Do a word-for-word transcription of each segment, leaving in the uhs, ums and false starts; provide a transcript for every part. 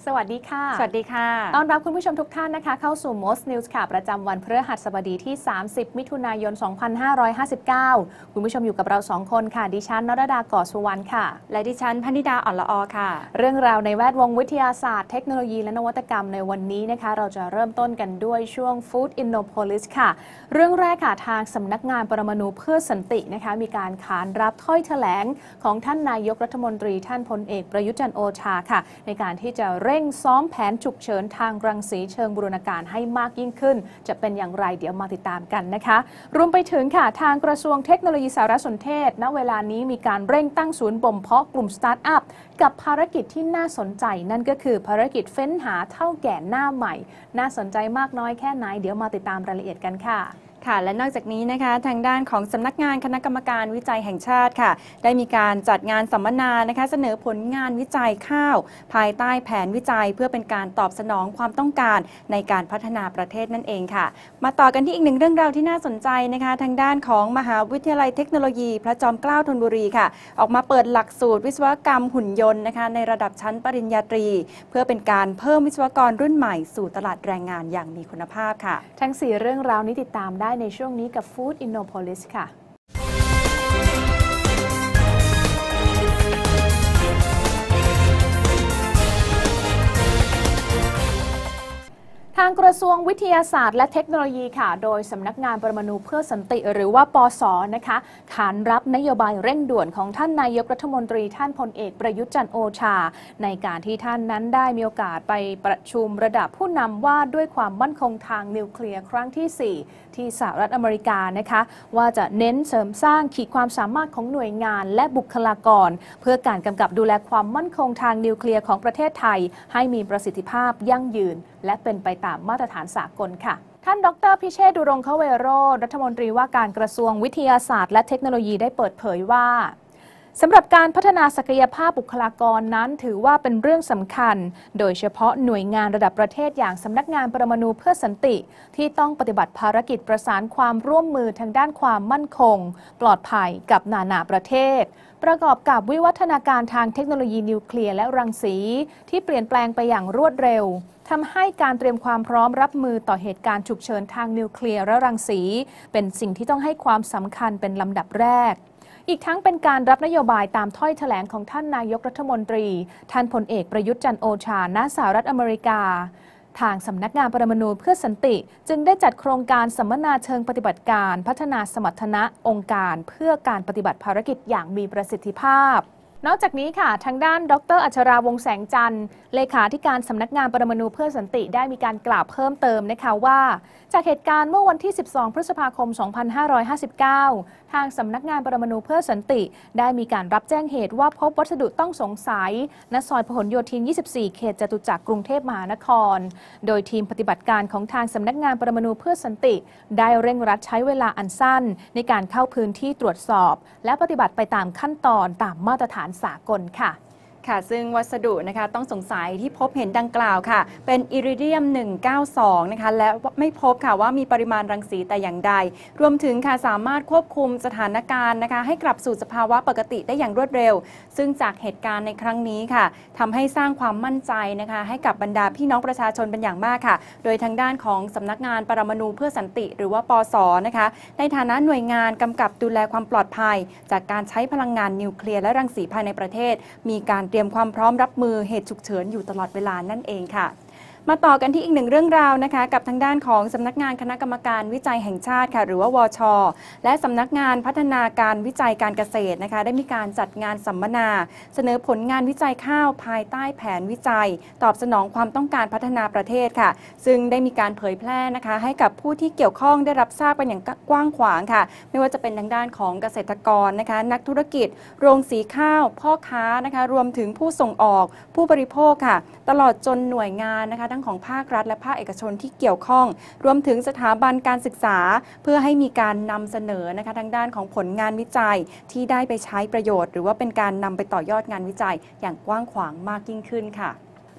สวัสดีค่ะสวัสดีค่ะต้อนรับคุณผู้ชมทุกท่านนะคะเข้าสู่ Most News ค่ะประจำวันพฤหัสบดีที่ สามสิบ มิถุนายน สองพันห้าร้อยห้าสิบเก้า คุณผู้ชมอยู่กับเราสองคนค่ะดิฉันนรดา ก่อสุวรรณค่ะและดิฉันพนิดา อ่อนละออค่ะเรื่องราวในแวดวงวิทยาศาสตร์เทคโนโลยีและนวัตกรรมในวันนี้นะคะเราจะเริ่มต้นกันด้วยช่วง Food Innopolis ค่ะเรื่องแรกค่ะทางสำนักงานปรมาณูเพื่อสันตินะคะมีการขานรับถ้อยแถลงของท่านนายกรัฐมนตรีท่านพลเอกประยุทธ์จันทร์โอชาค่ะในการที่จะเร่งซ้อมแผนฉุกเฉินทางรังสีเชิงบูรณาการให้มากยิ่งขึ้นจะเป็นอย่างไรเดี๋ยวมาติดตามกันนะคะรวมไปถึงค่ะทางกระทรวงเทคโนโลยีสารสนเทศณเวลานี้มีการเร่งตั้งศูนย์บ่มเพาะกลุ่มสตาร์ทอัพกับภารกิจที่น่าสนใจนั่นก็คือภารกิจเฟ้นหาเท่าแก่หน้าใหม่น่าสนใจมากน้อยแค่ไหนเดี๋ยวมาติดตามรายละเอียดกันค่ะค่ะและนอกจากนี้นะคะทางด้านของสำนักงานคณะกรรมการวิจัยแห่งชาติค่ะได้มีการจัดงานสัมมนานะคะเสนอผลงานวิจัยข้าวภายใต้แผนวิจัยเพื่อเป็นการตอบสนองความต้องการในการพัฒนาประเทศนั่นเองค่ะมาต่อกันที่อีกหนึ่งเรื่องราวที่น่าสนใจนะคะทางด้านของมหาวิทยาลัยเทคโนโลยีพระจอมเกล้าธนบุรีค่ะออกมาเปิดหลักสูตรวิศวกรรมหุ่นยนต์นะคะในระดับชั้นปริญญาตรีเพื่อเป็นการเพิ่มวิศวกรรุ่นใหม่สู่ตลาดแรงงานอย่างมีคุณภาพค่ะทั้งสี่เรื่องราวนี้ติดตามได้ในช่วงนี้กับFood Innopolis ค่ะทางกระทรวงวิทยาศาสตร์และเทคโนโลยีค่ะโดยสำนักงานปรมาณูเพื่อสันติหรือว่าปส.นะคะขานรับนโยบายเร่งด่วนของท่านนายกรัฐมนตรีท่านพลเอกประยุทธ์จันทร์โอชาในการที่ท่านนั้นได้มีโอกาสไปประชุมระดับผู้นำว่าด้วยความมั่นคงทางนิวเคลียร์ครั้งที่สี่ที่สหรัฐอเมริกานะคะว่าจะเน้นเสริมสร้างขีดความสามารถของหน่วยงานและบุคลากรเพื่อการกำกับดูแลความมั่นคงทางนิวเคลียร์ของประเทศไทยให้มีประสิทธิภาพยั่งยืนและเป็นไปตามมาตรฐานสากลค่ะท่านดร.พิเชษฐ์ ดุรงคเวโรจน์รัฐมนตรีว่าการกระทรวงวิทยาศาสตร์และเทคโนโลยีได้เปิดเผยว่าสำหรับการพัฒนาศักยภาพบุคลากรนั้นถือว่าเป็นเรื่องสำคัญโดยเฉพาะหน่วยงานระดับประเทศอย่างสำนักงานปรมาณูเพื่อสันติที่ต้องปฏิบัติภารกิจประสานความร่วมมือทางด้านความมั่นคงปลอดภัยกับนานาประเทศประกอบกับวิวัฒนาการทางเทคโนโลยีนิวเคลียร์และรังสีที่เปลี่ยนแปลงไปอย่างรวดเร็วทำให้การเตรียมความพร้อมรับมือต่อเหตุการณ์ฉุกเฉินทางนิวเคลียร์และรังสีเป็นสิ่งที่ต้องให้ความสำคัญเป็นลำดับแรกอีกทั้งเป็นการรับนโยบายตามถ้อยแถลงของท่านนายกรัฐมนตรีท่านพลเอกประยุทธ์จันทร์โอชาณสหรัฐอเมริกาทางสำนักงานปรมาณูเพื่อสันติจึงได้จัดโครงการสัมมนาเชิงปฏิบัติการพัฒนาสมรรถนะองค์การเพื่อการปฏิบัติภารกิจอย่างมีประสิทธิภาพนอกจากนี้ค่ะทางด้านดร.อัชราวงศ์แสงจันทร์เลขาธิการสำนักงานปรมาณูเพื่อสันติได้มีการกล่าวเพิ่มเติมนะคะว่าจากเหตุการณ์เมื่อวันที่ สิบสอง พฤษภาคม สองพันห้าร้อยห้าสิบเก้า ทางสำนักงานปรมาณูเพื่อสันติได้มีการรับแจ้งเหตุว่าพบวัสดุต้องสงสัยณซอยพหลโยธิน ยี่สิบสี่ เขตจตุจักรกรุงเทพมหานครโดยทีมปฏิบัติการของทางสำนักงานปรมาณูเพื่อสันติได้เร่งรัดใช้เวลาอันสั้นในการเข้าพื้นที่ตรวจสอบและปฏิบัติไปตามขั้นตอนตามมาตรฐานสากลค่ะค่ะซึ่งวัสดุนะคะต้องสงสัยที่พบเห็นดังกล่าวค่ะเป็นอิริเดียมหนึ่งเก้าสองนะคะและไม่พบค่ะว่ามีปริมาณรังสีแต่อย่างใดรวมถึงค่ะสามารถควบคุมสถานการณ์นะคะให้กลับสู่สภาวะปกติได้อย่างรวดเร็วซึ่งจากเหตุการณ์ในครั้งนี้ค่ะทำให้สร้างความมั่นใจนะคะให้กับบรรดาพี่น้องประชาชนเป็นอย่างมากค่ะโดยทางด้านของสำนักงานปรมาณูเพื่อสันติหรือว่าปส.นะคะในฐานะหน่วยงานกำกับดูแลความปลอดภัยจากการใช้พลังงานนิวเคลียร์และรังสีภายในประเทศมีการเตรียมความพร้อมรับมือเหตุฉุกเฉินอยู่ตลอดเวลานั่นเองค่ะมาต่อกันที่อีกหนึ่งเรื่องราวนะคะกับทางด้านของสำนักงานคณะกรรมการวิจัยแห่งชาติค่ะหรือว่าวช.และสำนักงานพัฒนาการวิจัยการเกษตรนะคะได้มีการจัดงานสัมมนาเสนอผลงานวิจัยข้าวภายใต้แผนวิจัยตอบสนองความต้องการพัฒนาประเทศค่ะซึ่งได้มีการเผยแพร่นะคะให้กับผู้ที่เกี่ยวข้องได้รับทราบกันอย่างกว้างขวางค่ะไม่ว่าจะเป็นทางด้านของเกษตรกรนะคะนักธุรกิจโรงสีข้าวพ่อค้านะคะรวมถึงผู้ส่งออกผู้บริโภคค่ะตลอดจนหน่วยงานนะคะทั้งของภาครัฐและภาคเอกชนที่เกี่ยวข้องรวมถึงสถาบันการศึกษาเพื่อให้มีการนำเสนอนะคะทางด้านของผลงานวิจัยที่ได้ไปใช้ประโยชน์หรือว่าเป็นการนำไปต่อยอดงานวิจัยอย่างกว้างขวางมากยิ่งขึ้นค่ะ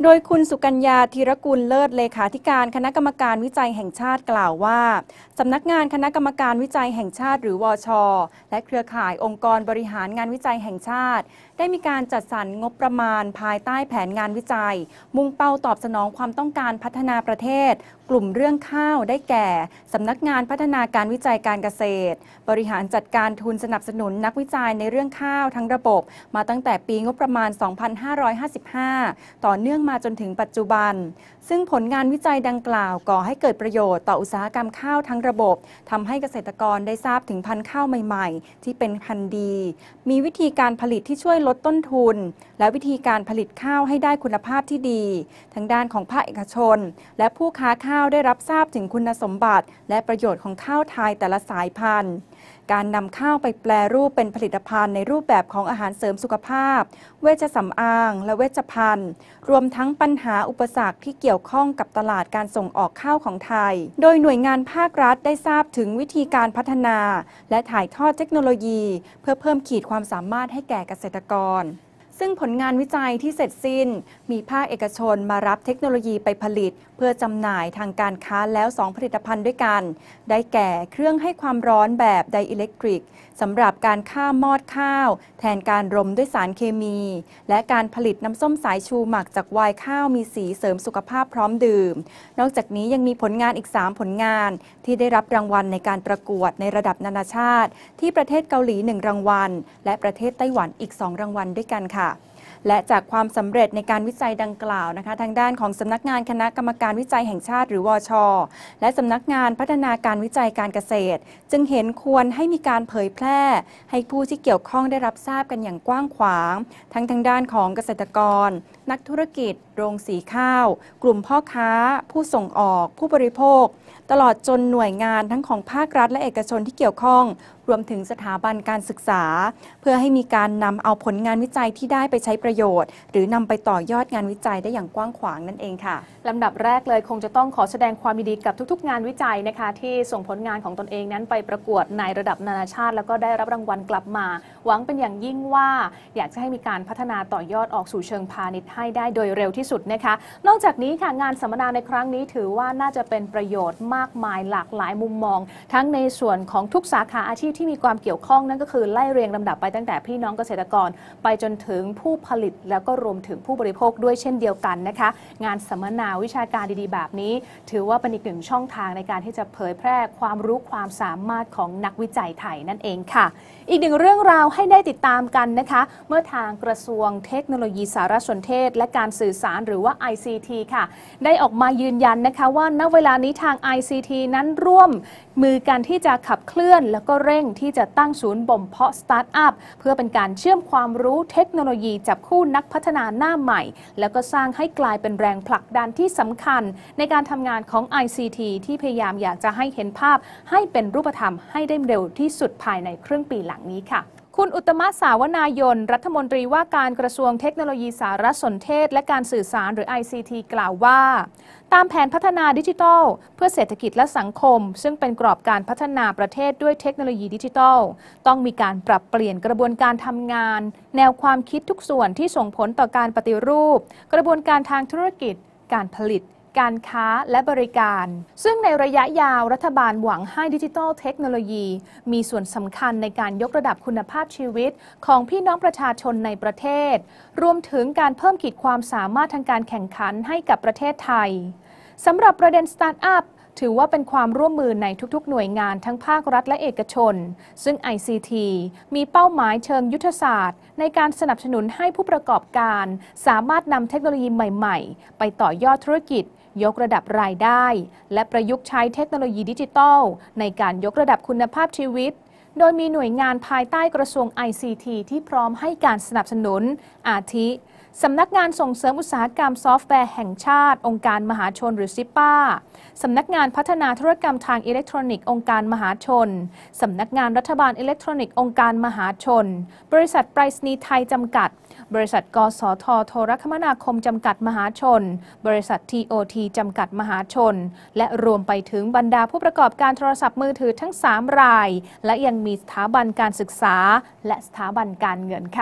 โดยคุณสุกัญญาธีรกุลเลิศเลขาธิการคณะกรรมการวิจัยแห่งชาติกล่าวว่าสำนักงานคณะกรรมการวิจัยแห่งชาติหรือวช.และเครือข่ายองค์กรบริหารงานวิจัยแห่งชาติได้มีการจัดสรรงบประมาณภายใต้แผนงานวิจัยมุ่งเป้าตอบสนองความต้องการพัฒนาประเทศกลุ่มเรื่องข้าวได้แก่สำนักงานพัฒนาการวิจัยการเกษตรบริหารจัดการทุนสนับสนุนนักวิจัยในเรื่องข้าวทั้งระบบมาตั้งแต่ปีงบประมาณ สองพันห้าร้อยห้าสิบห้า ต่อเนื่องมาจนถึงปัจจุบันซึ่งผลงานวิจัยดังกล่าวก่อให้เกิดประโยชน์ต่ออุตสาหกรรมข้าวทั้งระบบทำให้เกษตรกรได้ทราบถึงพันธุ์ข้าวใหม่ๆที่เป็นพันธุ์ดีมีวิธีการผลิตที่ช่วยลดต้นทุนและวิธีการผลิตข้าวให้ได้คุณภาพที่ดีทั้งด้านของภาคเอกชนและผู้ค้าข้าวได้รับทราบถึงคุณสมบัติและประโยชน์ของข้าวไทยแต่ละสายพันธุ์การนำข้าวไปแปรรูปเป็นผลิตภัณฑ์ในรูปแบบของอาหารเสริมสุขภาพเวชสำอางและเวชภัณฑ์รวมทั้งปัญหาอุปสรรคที่เกี่ยวข้องกับตลาดการส่งออกข้าวของไทยโดยหน่วยงานภาครัฐได้ทราบถึงวิธีการพัฒนาและถ่ายทอดเทคโนโลยีเพื่อเพิ่มขีดความสามารถให้แก่เกษตรกรซึ่งผลงานวิจัยที่เสร็จสิ้นมีภาคเอกชนมารับเทคโนโลยีไปผลิตเพื่อจำหน่ายทางการค้าแล้วสองผลิตภัณฑ์ด้วยกันได้แก่เครื่องให้ความร้อนแบบไดอิเล็กทริกสำหรับการฆ่ามอดข้าวแทนการรมด้วยสารเคมีและการผลิตน้ำส้มสายชูหมักจากไวน์ข้าวมีสีเสริมสุขภาพพร้อมดื่มนอกจากนี้ยังมีผลงานอีกสามผลงานที่ได้รับรางวัลในการประกวดในระดับนานาชาติที่ประเทศเกาหลีหนึ่งรางวัลและประเทศไต้หวันอีกสองรางวัลด้วยกันค่ะและจากความสำเร็จในการวิจัยดังกล่าวนะคะทางด้านของสำนักงานคณะกรรมการวิจัยแห่งชาติหรือวช.และสำนักงานพัฒนาการวิจัยการเกษตรจึงเห็นควรให้มีการเผยแพร่ให้ผู้ที่เกี่ยวข้องได้รับทราบกันอย่างกว้างขวางทั้งทางด้านของเกษตรกรนักธุรกิจโรงสีข้าวกลุ่มพ่อค้าผู้ส่งออกผู้บริโภคตลอดจนหน่วยงานทั้งของภาครัฐและเอกชนที่เกี่ยวข้องรวมถึงสถาบันการศึกษาเพื่อให้มีการนำเอาผลงานวิจัยที่ได้ไปใช้ประโยชน์หรือนำไปต่อยอดงานวิจัยได้อย่างกว้างขวางนั่นเองค่ะลำดับแรกเลยคงจะต้องขอแสดงความยินดีกับทุกๆงานวิจัยนะคะที่ส่งผลงานของตนเองนั้นไปประกวดในระดับนานาชาติแล้วก็ได้รับรางวัลกลับมาหวังเป็นอย่างยิ่งว่าอยากจะให้มีการพัฒนาต่อยอดออกสู่เชิงพาณิชย์ให้ได้โดยเร็วที่สุดนะคะนอกจากนี้ค่ะงานสัมมนาในครั้งนี้ถือว่าน่าจะเป็นประโยชน์มากมายหลากหลายมุมมองทั้งในส่วนของทุกสาขาอาชีพที่มีความเกี่ยวข้องนั่นก็คือไล่เรียงลำดับไปตั้งแต่พี่น้องเกษตรกรไปจนถึงผู้ผลิตแล้วก็รวมถึงผู้บริโภคด้วยเช่นเดียวกันนะคะงานสัมมนาวิชาการดีๆแบบนี้ถือว่าเป็นอีกหนึ่งช่องทางในการที่จะเผยแพร่ความรู้ความสามารถของนักวิจัยไทยนั่นเองค่ะอีกหนึ่งเรื่องราวให้ได้ติดตามกันนะคะเมื่อทางกระทรวงเทคโนโลยีสารสนเทศและการสื่อสารหรือว่า ไอ ซี ที ค่ะได้ออกมายืนยันนะคะว่าณเวลานี้ทาง ไอ ซี ที นั้นร่วมมือกันที่จะขับเคลื่อนแล้วก็เร่งที่จะตั้งศูนย์บ่มเพาะสตาร์ทอัพเพื่อเป็นการเชื่อมความรู้เทคโนโลยีจับคู่นักพัฒนาหน้าใหม่แล้วก็สร้างให้กลายเป็นแรงผลักดันที่สำคัญในการทำงานของ ไอ ซี ที ที่พยายามอยากจะให้เห็นภาพให้เป็นรูปธรรมให้ได้เร็วที่สุดภายในครึ่งปีหลังนี้ค่ะคุณอุตตมะ สาวนายนรัฐมนตรีว่าการกระทรวงเทคโนโลยีสารสนเทศและการสื่อสารหรือ ไอ ซี ที กล่าวว่าตามแผนพัฒนาดิจิทัลเพื่อเศรษฐกิจและสังคมซึ่งเป็นกรอบการพัฒนาประเทศด้วยเทคโนโลยีดิจิทัลต้องมีการปรับเปลี่ยนกระบวนการทำงานแนวความคิดทุกส่วนที่ส่งผลต่อการปฏิรูปกระบวนการทางธุรกิจการผลิตการค้าและบริการซึ่งในระยะยาวรัฐบาลหวังให้ดิจิทัลเทคโนโลยีมีส่วนสำคัญในการยกระดับคุณภาพชีวิตของพี่น้องประชาชนในประเทศรวมถึงการเพิ่มขีดความสามารถทางการแข่งขันให้กับประเทศไทยสำหรับประเด็นสตาร์ทอัพถือว่าเป็นความร่วมมือในทุกๆหน่วยงานทั้งภาครัฐและเอกชนซึ่ง ไอ ซี ที มีเป้าหมายเชิงยุทธศาสตร์ในการสนับสนุนให้ผู้ประกอบการสามารถนำเทคโนโลยีใหม่ๆไปต่อยอดธุรกิจยกระดับรายได้และประยุกต์ใช้เทคโนโลยีดิจิทัลในการยกระดับคุณภาพชีวิตโดยมีหน่วยงานภายใต้กระทรวง ไอ ซี ที ที่พร้อมให้การสนับสนุนอาทิสำนักงานส่งเสริมอุตสาหกรรมซอฟต์แวร์แห่งชาติองค์การมหาชนหรือซิปาสำนักงานพัฒนาธุรกรรมทางอิเล็กทรอนิกส์องค์การมหาชนสำนักงานรัฐบาลอิเล็กทรอนิกส์องค์การมหาชนบริษัทไปรษณีย์ไทยจำกัดบริษัทกสทโทรคมนาคมจำกัดมหาชนบริษัท ที โอ ที จำกัดมหาชนและรวมไปถึงบรรดาผู้ประกอบการโทรศัพท์มือถือทั้งสามรายและยังมีสถาบันการศึกษาและสถาบันการเงินค่ะ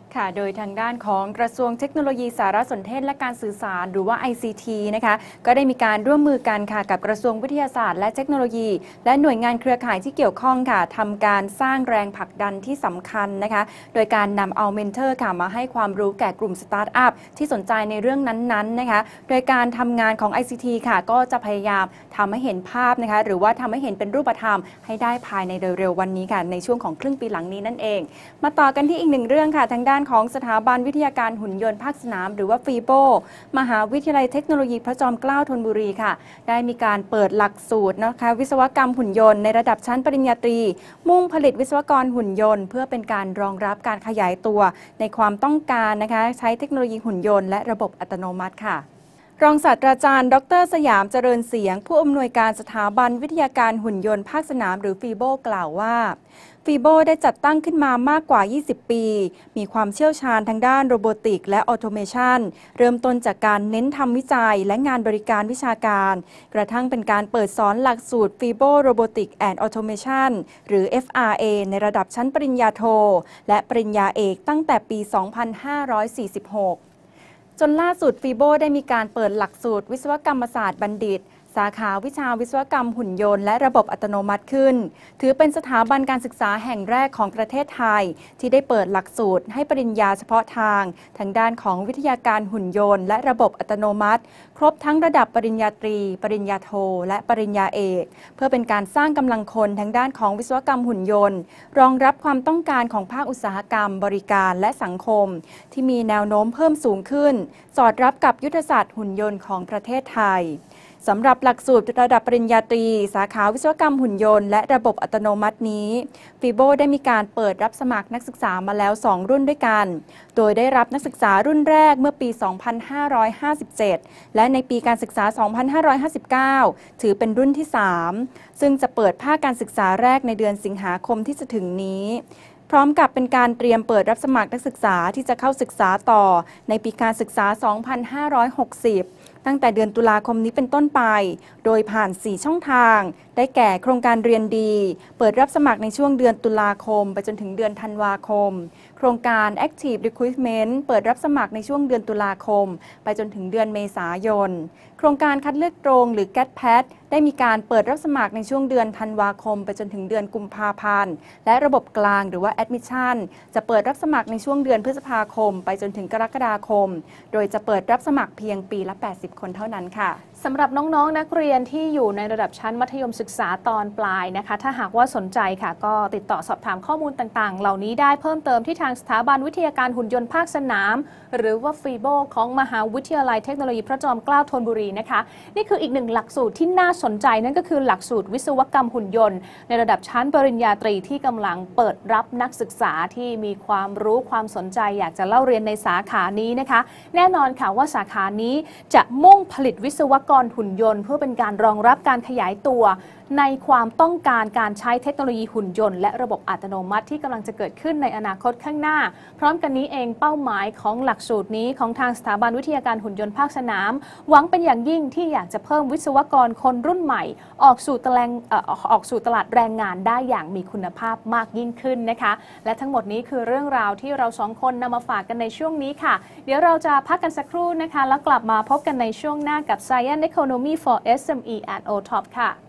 ค่ะโดยทางด้านของกระทรวงเทคโนโลยีสารสนเทศและการสื่อสารหรือว่า ไอ ซี ที นะคะก็ได้มีการร่วมมือกันค่ะกับกระทรวงวิทยาศาสตร์และเทคโนโลยีและหน่วยงานเครือข่ายที่เกี่ยวข้องค่ะทำการสร้างแรงผลักดันที่สำคัญนะคะโดยการนำเอาเมนเทอร์ค่ะมาให้ความรู้แก่กลุ่มสตาร์ทอัพที่สนใจในเรื่องนั้นๆนะคะโดยการทำงานของ ไอ ซี ที ค่ะก็จะพยายามทำให้เห็นภาพนะคะหรือว่าทำให้เห็นเป็นรูปธรรมให้ได้ภายในเร็วๆวันนี้ค่ะในช่วงของครึ่งปีหลังนี้นั่นเองมาต่อกันที่อีกหนึ่งเรื่องค่ะทางด้านของสถาบันวิทยาการหุ่นยนต์ภาคสนามหรือว่าฟีโบมหาวิทยาลัยเทคโนโลยีพระจอมเกล้าธนบุรีค่ะได้มีการเปิดหลักสูตรนะคะวิศวกรรมหุ่นยนต์ในระดับชั้นปริญญาตรีมุ่งผลิตวิศวกรหุ่นยนต์เพื่อเป็นการรองรับการขยายตัวในความต้องการนะคะใช้เทคโนโลยีหุ่นยนต์และระบบอัตโนมัติค่ะรองศาสตราจารย์ ดร.สยามเจริญเสียงผู้อำนวยการสถาบันวิทยาการหุ่นยนต์ภาคสนามหรือฟีโบกล่าวว่าฟีโบได้จัดตั้งขึ้นมามากกว่า ยี่สิบ ปี มีความเชี่ยวชาญทางด้านโรบอติกและออโตเมชันเริ่มต้นจากการเน้นทำวิจัยและงานบริการวิชาการกระทั่งเป็นการเปิดสอนหลักสูตรฟีโบโรบอติกแอนด์ออโตเมชันหรือ เอฟ อาร์ เอ ในระดับชั้นปริญญาโทและปริญญาเอกตั้งแต่ปี สองพันห้าร้อยสี่สิบหกจนล่าสุดฟีโบได้มีการเปิดหลักสูตรวิศวกรรมศาสตร์บัณฑิตสาขาวิชาวิศวกรรมหุ่นยนต์และระบบอัตโนมัติขึ้นถือเป็นสถาบันการศึกษาแห่งแรกของประเทศไทยที่ได้เปิดหลักสูตรให้ปริญญาเฉพาะทางทางด้านของวิทยาการหุ่นยนต์และระบบอัตโนมัติครบทั้งระดับปริญญาตรีปริญญาโทและปริญญาเอกเพื่อเป็นการสร้างกำลังคนทางด้านของวิศวกรรมหุ่นยนต์รองรับความต้องการของภาคอุตสาหกรรมบริการและสังคมที่มีแนวโน้มเพิ่มสูงขึ้นสอดรับกับยุทธศาสตร์หุ่นยนต์ของประเทศไทยสำหรับหลักสูตรระดับปริญญาตรีสาขาวิศวกรรมหุ่นยนต์และระบบอัตโนมัตินี้ฟีโบได้มีการเปิดรับสมัครนักศึกษามาแล้วสองรุ่นด้วยกันโดยได้รับนักศึกษารุ่นแรกเมื่อปี สองพันห้าร้อยห้าสิบเจ็ด และในปีการศึกษา สองพันห้าร้อยห้าสิบเก้า ถือเป็นรุ่นที่ สาม ซึ่งจะเปิดภาคการศึกษาแรกในเดือนสิงหาคมที่จะถึงนี้พร้อมกับเป็นการเตรียมเปิดรับสมัครนักศึกษาที่จะเข้าศึกษาต่อในปีการศึกษา สองพันห้าร้อยหกสิบ ตั้งแต่เดือนตุลาคมนี้เป็นต้นไปโดยผ่าน สี่ ช่องทางได้แก่โครงการเรียนดีเปิดรับสมัครในช่วงเดือนตุลาคมไปจนถึงเดือนธันวาคมโครงการ Active Recruitment เปิดรับสมัครในช่วงเดือนตุลาคมไปจนถึงเดือนเมษายนโครงการคัดเลือกตรงหรือ แกท แพท ได้มีการเปิดรับสมัครในช่วงเดือนธันวาคมไปจนถึงเดือนกุมภาพันธ์และระบบกลางหรือว่า Admission จะเปิดรับสมัครในช่วงเดือนพฤษภาคมไปจนถึงกรกฎาคมโดยจะเปิดรับสมัครเพียงปีละแปดสิบคนเท่านั้นค่ะสำหรับน้องๆ น, นักเรียนที่อยู่ในระดับชั้นมัธยมศึกษาตอนปลายนะคะถ้าหากว่าสนใจค่ะก็ติดต่อสอบถามข้อมูลต่างๆเหล่านี้ได้เพิ่มเติมที่ทางสถาบันวิทยาการหุ่นยนต์ภาคสนามหรือว่าฟีโบของมหาวิทยาลัยเทคโนโลยีพระจอมเกล้าธนบุรีนะคะนี่คืออีกหนึ่งหลักสูตรที่น่าสนใจนั่นก็คือหลักสูตรวิศวกรรมหุ่นยนต์ในระดับชั้นปริญญาตรีที่กำลังเปิดรับนักศึกษาที่มีความรู้ความสนใจอยากจะเล่าเรียนในสาขานี้นะคะแน่นอนค่ะว่าสาขานี้จะมุ่งผลิตวิศวกรหุ่นยนต์เพื่อเป็นการรองรับการขยายตัวในความต้องการการใช้เทคโนโลยีหุ่นยนต์และระบบอัตโนมัติที่กำลังจะเกิดขึ้นในอนาคตข้างหน้าพร้อมกันนี้เองเป้าหมายของหลักสูตรนี้ของทางสถาบันวิทยาการหุ่นยนต์ภาคสนามหวังเป็นอย่างยิ่งที่อยากจะเพิ่มวิศวกรคนรุ่นใหม่ออกสู่ตลาดเอ่อออกสู่ตลาดแรงงานได้อย่างมีคุณภาพมากยิ่งขึ้นนะคะและทั้งหมดนี้คือเรื่องราวที่เราสองคนนำมาฝากกันในช่วงนี้ค่ะเดี๋ยวเราจะพักกันสักครู่นะคะแล้วกลับมาพบกันในช่วงหน้ากับ Science Economy for เอส เอ็ม อี and โอ ท็อป ค่ะ